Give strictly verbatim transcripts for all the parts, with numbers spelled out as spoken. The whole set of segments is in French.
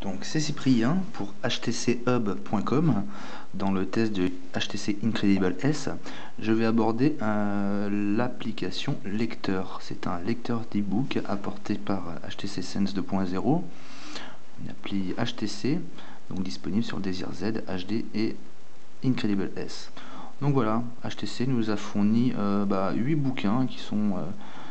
Donc c'est Cyprien pour H T C Hub point com. Dans le test de H T C Incredible S, je vais aborder euh, l'application lecteur. C'est un lecteur d'e-book apporté par H T C Sense deux point zéro, une appli H T C, donc disponible sur le Desire Z, H D et Incredible S. Donc voilà, H T C nous a fourni euh, bah, huit bouquins qui sont... Euh,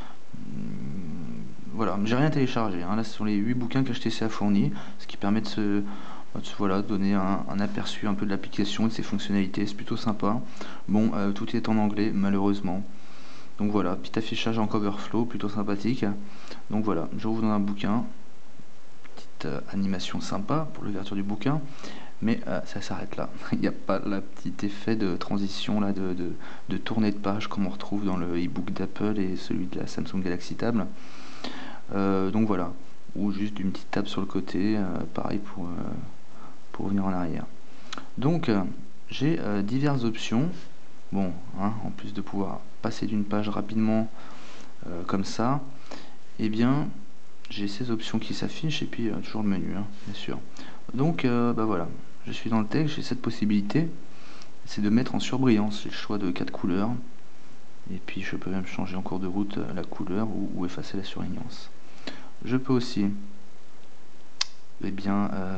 Voilà, j'ai rien téléchargé, hein. Là ce sont les huit bouquins qu'H T C a fournis, ce qui permet de se, de se voilà, donner un, un aperçu un peu de l'application et de ses fonctionnalités, c'est plutôt sympa. Bon, euh, tout est en anglais malheureusement, donc voilà, petit affichage en coverflow, plutôt sympathique. Donc voilà, je rouvre dans un bouquin, petite euh, animation sympa pour l'ouverture du bouquin, mais euh, ça s'arrête là. Il n'y a pas le petit effet de transition là, de, de, de tournée de page comme on retrouve dans le e-book d'Apple et celui de la Samsung Galaxy Tab. Euh, donc voilà, ou juste une petite table sur le côté, euh, pareil pour, euh, pour revenir en arrière. Donc euh, j'ai euh, diverses options. Bon, hein, en plus de pouvoir passer d'une page rapidement euh, comme ça, et eh bien j'ai ces options qui s'affichent et puis euh, toujours le menu, hein, bien sûr. Donc euh, bah voilà, je suis dans le texte, j'ai cette possibilité, c'est de mettre en surbrillance. J'ai le choix de quatre couleurs. Et puis je peux même changer en cours de route la couleur ou, ou effacer la surbrillance. Je peux aussi, eh bien, euh,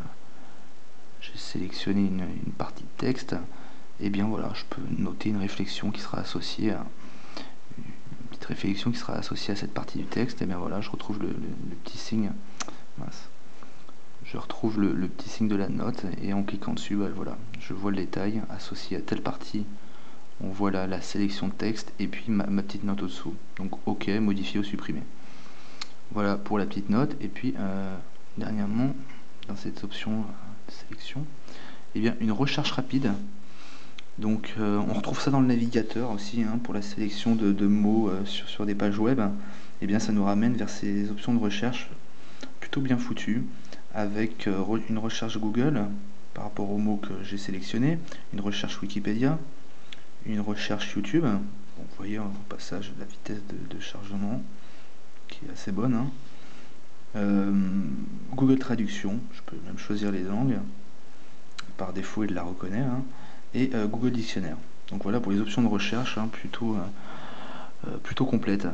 j'ai sélectionné une, une partie de texte, et eh bien voilà, je peux noter une réflexion qui sera associée à une petite réflexion qui sera associée à cette partie du texte. Et eh bien voilà, je retrouve le, le, le petit signe, mince, je retrouve le, le petit signe de la note, et en cliquant dessus, bah, voilà, je vois le détail associé à telle partie. On voit la, la sélection de texte et puis ma, ma petite note au-dessous. Donc OK, modifier ou supprimer. Voilà pour la petite note. Et puis euh, dernièrement, dans cette option de sélection, eh bien une recherche rapide. Donc euh, on retrouve ça dans le navigateur aussi, hein, pour la sélection de, de mots euh, sur, sur des pages web. Eh bien ça nous ramène vers ces options de recherche plutôt bien foutues, avec euh, une recherche Google par rapport aux mots que j'ai sélectionnés, une recherche Wikipédia, une recherche YouTube. Donc, vous voyez au passage la vitesse de, de chargement qui est assez bonne, hein. euh, Google Traduction, je peux même choisir les langues, par défaut il la reconnaît, hein. Et euh, Google Dictionnaire. Donc voilà pour les options de recherche, hein, plutôt, euh, plutôt complètes.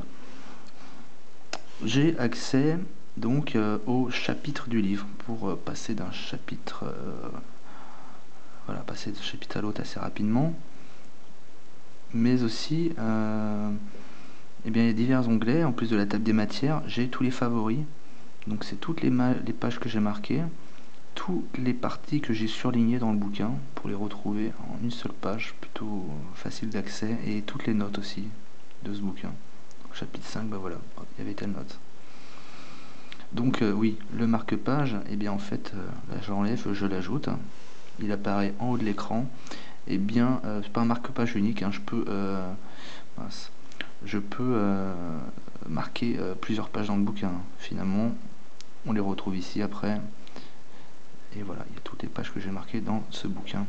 J'ai accès donc euh, au chapitre du livre pour euh, passer d'un chapitre euh, voilà, passer d'un chapitre à l'autre assez rapidement. Mais aussi euh, eh bien, il y a divers onglets. En plus de la table des matières, j'ai tous les favoris, donc c'est toutes les, les pages que j'ai marquées, toutes les parties que j'ai surlignées dans le bouquin pour les retrouver en une seule page, plutôt facile d'accès, et toutes les notes aussi de ce bouquin. Au chapitre cinq, bah voilà, hop, il y avait telle note. Donc euh, oui, le marque-page, et eh bien en fait, euh, là je l'enlève, je l'ajoute, il apparaît en haut de l'écran. Et eh bien euh, c'est pas un marque-page unique, hein. Je peux euh, mince, je peux euh, marquer euh, plusieurs pages dans le bouquin. Finalement on les retrouve ici après, et voilà, il y a toutes les pages que j'ai marquées dans ce bouquin.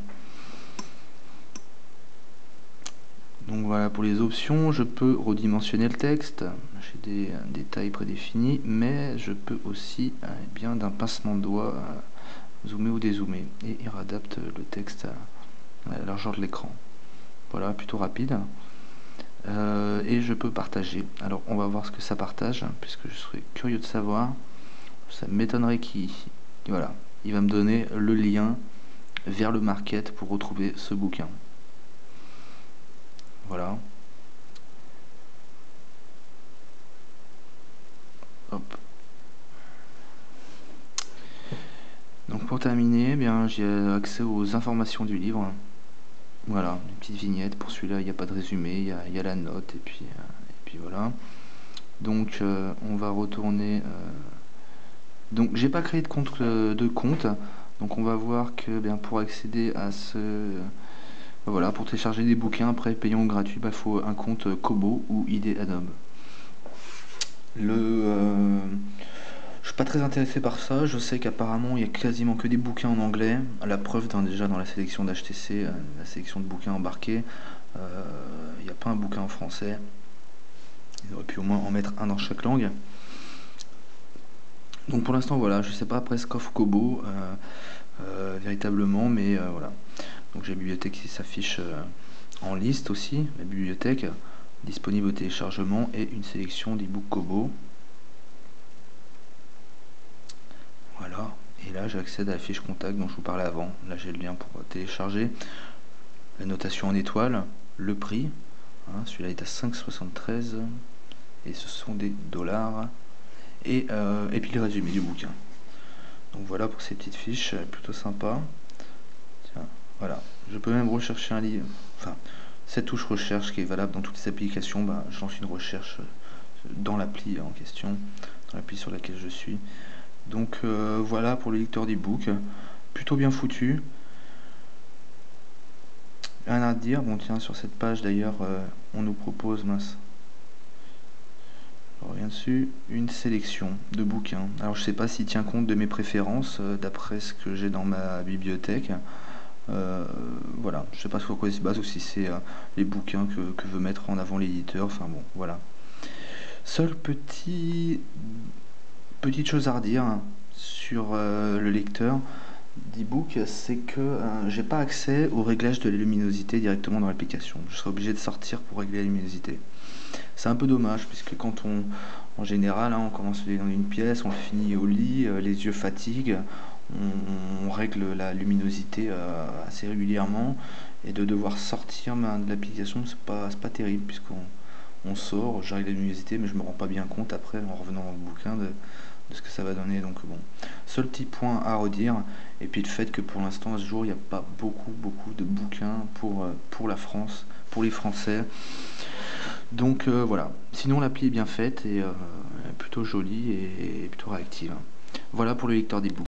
Donc voilà pour les options. Je peux redimensionner le texte, j'ai des, des tailles prédéfinies, mais je peux aussi eh bien d'un pincement de doigt euh, zoomer ou dézoomer, et il réadapte le texte à la largeur de l'écran. Voilà, plutôt rapide. Euh, et je peux partager. Alors on va voir ce que ça partage, puisque je serais curieux de savoir. Ça m'étonnerait qu'il voilà, il va me donner le lien vers le market pour retrouver ce bouquin. Voilà. Hop. Donc pour terminer, eh bien j'ai accès aux informations du livre. Voilà, une petite vignette. Pour celui-là, il n'y a pas de résumé, il y a, il y a la note, et puis, euh, et puis voilà. Donc, euh, on va retourner. Euh... Donc, j'ai pas créé de compte, euh, de compte. Donc, on va voir que bien, pour accéder à ce. Euh, voilà, pour télécharger des bouquins, après payant ou gratuit, il bah, faut un compte Kobo ou I D Adobe. Le. Euh... Je suis pas très intéressé par ça. Je sais qu'apparemment il y a quasiment que des bouquins en anglais. La preuve, dans, déjà dans la sélection d'H T C, la sélection de bouquins embarqués, euh, il n'y a pas un bouquin en français. Ils auraient pu au moins en mettre un dans chaque langue. Donc pour l'instant voilà, je sais pas après ce qu'offre Kobo euh, euh, véritablement, mais euh, voilà. Donc j'ai la bibliothèque qui s'affiche euh, en liste aussi, la bibliothèque disponible au téléchargement et une sélection d'e-book Kobo. Voilà, et là j'accède à la fiche contact dont je vous parlais avant. Là j'ai le lien pour télécharger, la notation en étoiles, le prix, hein, celui-là est à cinq virgule soixante-treize et ce sont des dollars, et, euh, et puis le résumé du bouquin. Donc voilà pour ces petites fiches, plutôt sympa. Tiens, voilà, je peux même rechercher un livre, enfin cette touche recherche qui est valable dans toutes les applications, bah, je lance une recherche dans l'appli en question, dans l'appli sur laquelle je suis. Donc euh, voilà pour le lecteur d'e-book, plutôt bien foutu. Rien à dire, bon tiens sur cette page d'ailleurs euh, on nous propose, mince, je reviens dessus, une sélection de bouquins. Alors je sais pas s'il tient compte de mes préférences euh, d'après ce que j'ai dans ma bibliothèque. Euh, voilà, je sais pas sur quoi il se base ou si c'est euh, les bouquins que, que veut mettre en avant l'éditeur, enfin bon, voilà. Seul petit petite chose à redire sur euh, le lecteur d'e-book, c'est que euh, j'ai pas accès au réglage de la luminosité directement dans l'application. Je serai obligé de sortir pour régler la luminosité. C'est un peu dommage puisque quand on, en général, hein, on commence dans une pièce, on finit au lit, euh, les yeux fatiguent, on, on règle la luminosité euh, assez régulièrement, et de devoir sortir ben, de l'application, c'est pas, c'est pas terrible puisqu'on on sort, je règle la luminosité, mais je me rends pas bien compte après en revenant dans le bouquin de, de ce que ça va donner. Donc bon, seul petit point à redire, et puis le fait que pour l'instant à ce jour il n'y a pas beaucoup beaucoup de bouquins pour, euh, pour la France, pour les Français. Donc euh, voilà, sinon l'appli est bien faite et euh, plutôt jolie et, et plutôt réactive. Voilà pour le lecteur d'e-book.